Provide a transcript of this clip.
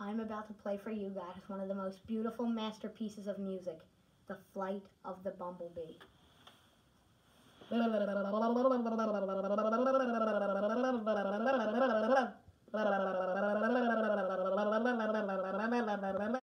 I'm about to play for you guys one of the most beautiful masterpieces of music, The Flight of the Bumblebee.